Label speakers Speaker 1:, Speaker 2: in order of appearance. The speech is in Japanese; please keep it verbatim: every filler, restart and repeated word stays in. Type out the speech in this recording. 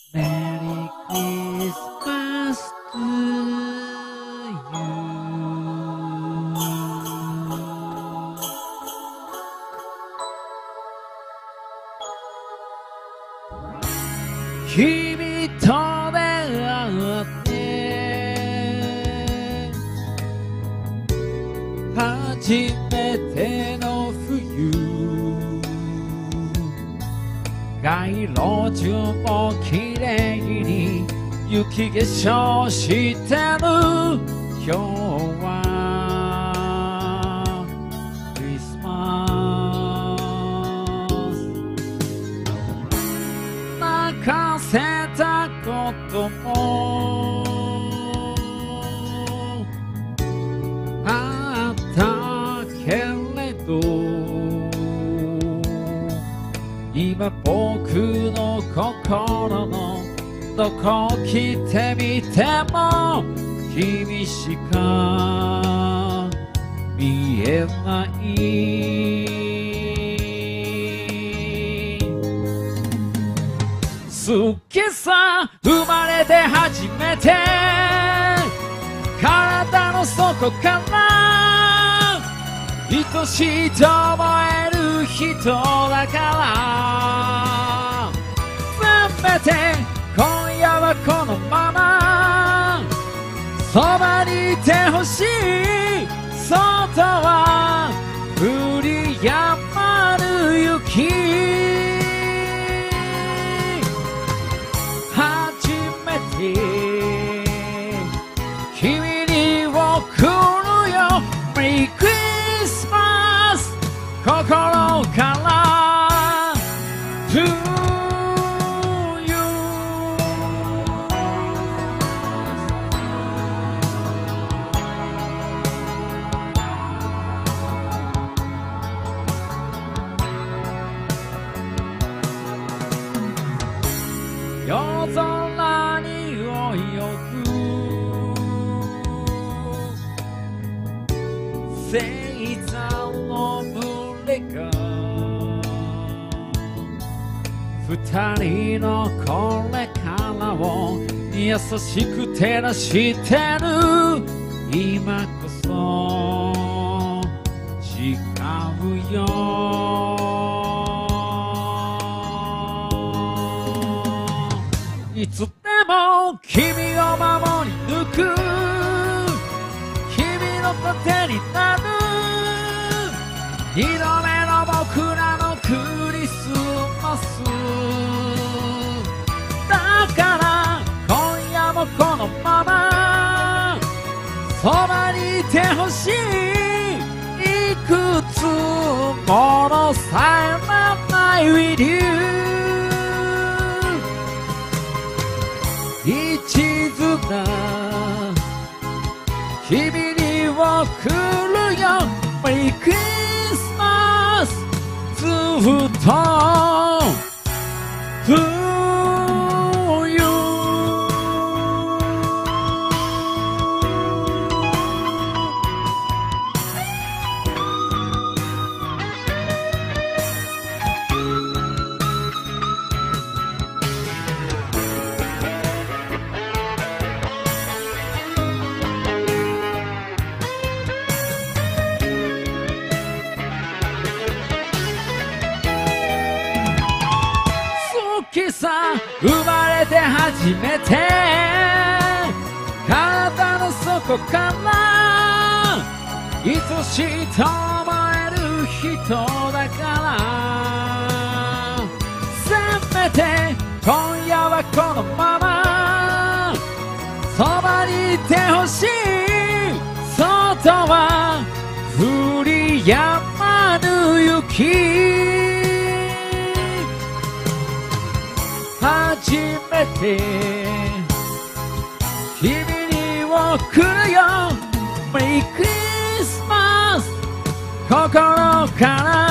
Speaker 1: Merry Christmas to you 君と出会って初めての冬街路樹もきれいに雪化粧してる今日はクリスマス泣かせたこともあったけれど今僕の心のどこ来てみても君しか見えない好きさ生まれて初めて体の底から愛しいと思える人だからせめて今夜はこのままそばにいてほしい外は降り止まる雪初めて君に送るよメリークリスマス心からTo you 夜空に泳ぐ星座の群れが二人のこれからを優しく照らしてる今こそ誓うよいつでも君を守り抜く君の盾になる二度目の僕らのクリスマスだから今夜もこのままそばにいてほしいいくつものさえらない with you一途な君に送るよメリークリスマスずっと To you 好きさ生まれて初めて体の底から愛しいと思える人だからせめて今夜はこのままそばにいてほしい外は降り止まぬ雪初めて君に送るよメリークリスマス心から